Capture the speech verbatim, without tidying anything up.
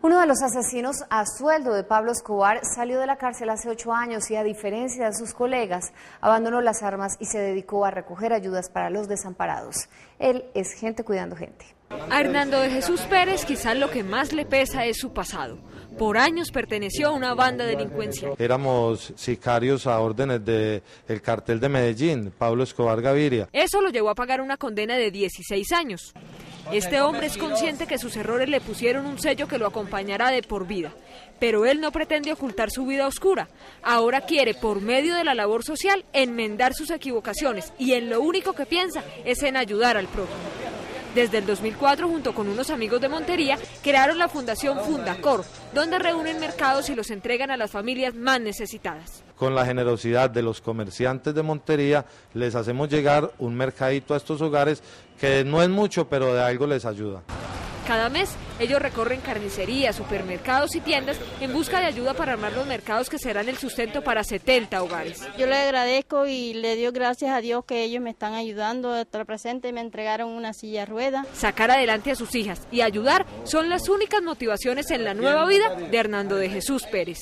Uno de los asesinos a sueldo de Pablo Escobar salió de la cárcel hace ocho años y, a diferencia de sus colegas, abandonó las armas y se dedicó a recoger ayudas para los desamparados. Él es gente cuidando gente. A Hernando de Jesús Pérez quizás lo que más le pesa es su pasado. Por años perteneció a una banda delincuencial. Éramos sicarios a órdenes del cartel de Medellín, Pablo Escobar Gaviria. Eso lo llevó a pagar una condena de dieciséis años. Este hombre es consciente que sus errores le pusieron un sello que lo acompañará de por vida. Pero él no pretende ocultar su vida oscura. Ahora quiere, por medio de la labor social, enmendar sus equivocaciones y en lo único que piensa es en ayudar al prójimo. Desde el dos mil cuatro, junto con unos amigos de Montería, crearon la Fundación Fundacor, donde reúnen mercados y los entregan a las familias más necesitadas. Con la generosidad de los comerciantes de Montería, les hacemos llegar un mercadito a estos hogares que no es mucho, pero de algo les ayuda. Cada mes, ellos recorren carnicerías, supermercados y tiendas en busca de ayuda para armar los mercados que serán el sustento para setenta hogares. Yo le agradezco y le doy gracias a Dios que ellos me están ayudando a estar presente, me entregaron una silla de ruedas. Sacar adelante a sus hijas y ayudar son las únicas motivaciones en la nueva vida de Hernando de Jesús Pérez.